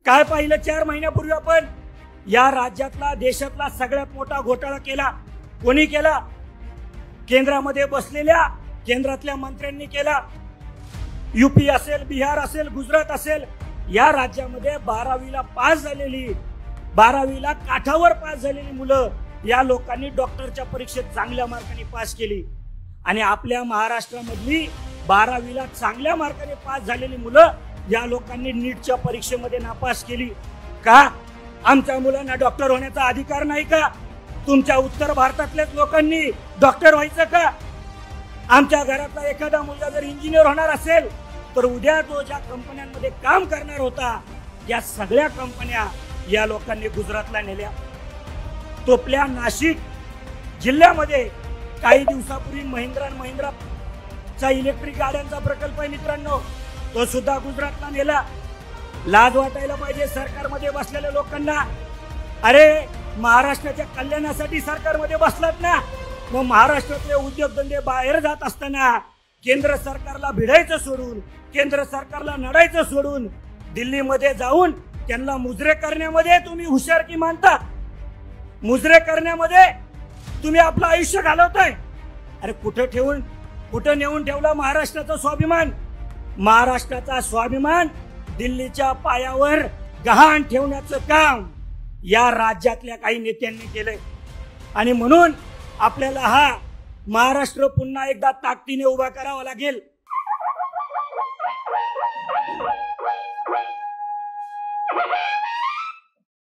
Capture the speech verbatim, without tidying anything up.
काय पाहिलं चार महिन्यापूर्वी आपण? या राज्यातला देशातला सगळ्यात मोठा घोटाळा केला. कोणी केला? केंद्रामध्ये बसलेल्या केंद्रातल्या मंत्र्यांनी केला. युपी असेल, बिहार असेल, गुजरात असेल, या राज्यामध्ये बारावीला पास झालेली, बारावीला काठावर पास झालेली मुलं या लोकांनी डॉक्टरच्या परीक्षेत चांगल्या मार्काने पास केली. आणि आपल्या महाराष्ट्रामधली बारावीला चांगल्या मार्काने पास झालेली मुलं या लोकांनी नीटच्या परीक्षेमध्ये नापास केली. का? आमच्या मुलांना डॉक्टर होण्याचा अधिकार नाही का? तुमच्या उत्तर भारतातल्याच लोकांनी डॉक्टर व्हायचं का? आमच्या घरातला एखादा मुलगा जर इंजिनियर होणार असेल तर उद्या तो ज्या कंपन्यांमध्ये काम करणार होता या सगळ्या कंपन्या या लोकांनी गुजरातला नेल्या. तोपल्या नाशिक जिल्ह्यामध्ये काही दिवसापूर्वी महिंद्रा महिंद्राचा इलेक्ट्रिक गाड्यांचा प्रकल्प आहे मित्रांनो, तो सुद्धा गुजरातला नेला. लाज वाटायला पाहिजे सरकारमध्ये बसलेल्या लोकांना. अरे महाराष्ट्राच्या कल्याणासाठी सरकारमध्ये बसलात ना, मग महाराष्ट्रातले उद्योगधंदे बाहेर जात असताना केंद्र सरकारला भिडायचं सोडून, केंद्र सरकारला नडायचं सोडून दिल्लीमध्ये जाऊन त्यांना मुजरे करण्यामध्ये तुम्ही हुशारकी मानता. मुजरे करण्यामध्ये तुम्ही आपलं आयुष्य घालवताय. अरे कुठं ठेवून कुठं नेऊन ठेवला महाराष्ट्राचा स्वाभिमान? महाराष्ट्राचा स्वाभिमान दिल्लीच्या पायावर गहाण ठेवण्याचं काम या राज्यातल्या काही नेत्यांनी केलंय. आणि म्हणून आपल्याला हा महाराष्ट्र पुन्हा एकदा ताकदीने उभा करावा लागेल.